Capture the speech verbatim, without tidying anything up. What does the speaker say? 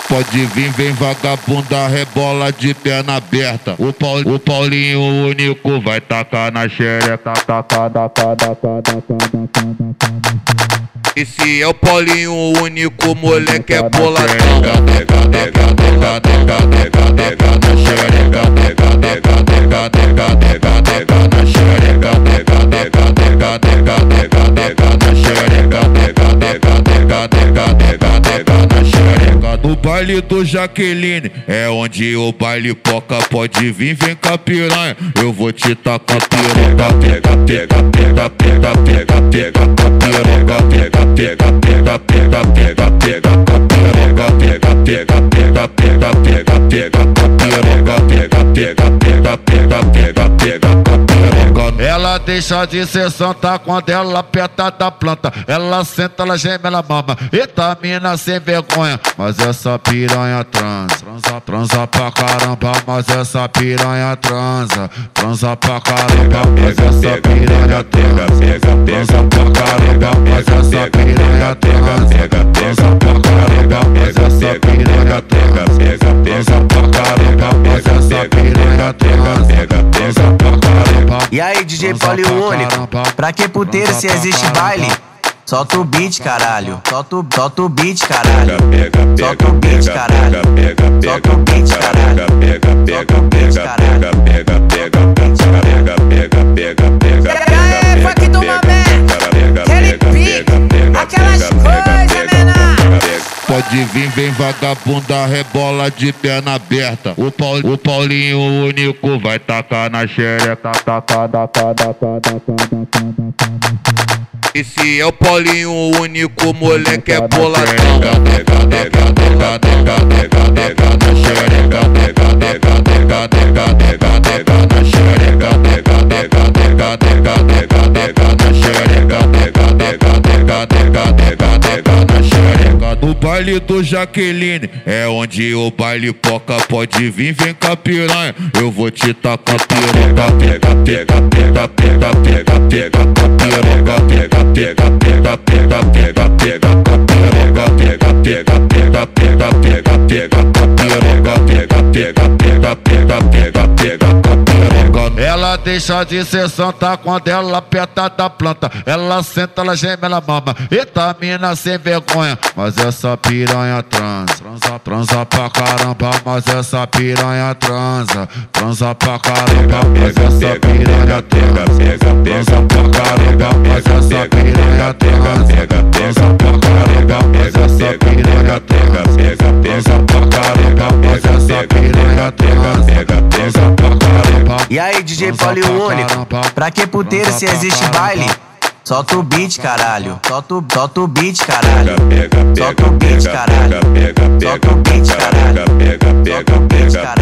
Pode vir, vem vagabunda, rebola de perna aberta. O, Paul, o Paulinho único vai tacar na xereca, tacar, tacar, tacar, tacar, tacar. Esse é o Paulinho único, moleque é boladão. No baile do Jaqueline é onde o baile poca. Pode vir, vem com a piranha, eu vou te tacar piroca. Pega, pega, pega, pega, pega, pega, piroca. Pega, pega, pega, pega, pega, pega, piroca. Pega, pega, pega, pega, pega, pega, piroca. Pega, pega, pega, pega, pega, pega, piroca. Ela deixa de ser santa quando ela aperta da planta. Ela senta, ela geme, ela mama. Eita, mina sem vergonha, mas essa piranha transa, transa, transa pra caramba, mas essa piranha transa, transa pra caramba, mas essa piranha transa, transa pra caramba, mas essa piranha transa, transa pra caramba, mas essa piranha transa, transa pra caramba, mas essa piranha transa, transa pra caramba. E aí, D J Paulinho único, pra que puteiro se existe baile? Solta o beat, caralho. Solta o, solta o beat, caralho. Solta o beat, caralho. Solta o beat, caralho. Solta o beat, caralho. É, funk do momento, aquele pique, aquelas coisas, menor. Pode vir, vem vagabunda, rebola de perna aberta. O, Paul, o Paulinho único vai tacar na xereca, tacar, tacar, tacar, tacar, tacar. Esse é o Paulinho único, moleque é boladão. No baile do Jaqueline é onde o baile poca. Pode vir, vem com a piranha, eu vou te tacar piroca. Pega, pega, pega, pega, pega, pega, piroca. Pega, pega, pega, pega, pega, pega, piroca. Pega, pega, pega, pega, pega, pega, piroca. Pega, pega, pega, pega, pega, pega, piroca. Ela deixa de ser santa quando ela aperta da planta. Ela senta, ela geme, ela mama. Eita, mina sem vergonha, mas essa piranha transa, transa, transa pra caramba, mas essa piranha transa, transa pra caramba, mas essa piranha transa, transa pra caramba, mas essa piranha transa, transa pra caramba, mas essa piranha transa, transa pra caramba, mas essa piranha transa, transa pra caramba. E aí, D J Paulinho único, pra que puteiro se existe baile? Solta o beat, caralho. Solta o, solta o beat, caralho. Solta o beat, caralho. Solta o beat, caralho. Solta o beat, caralho.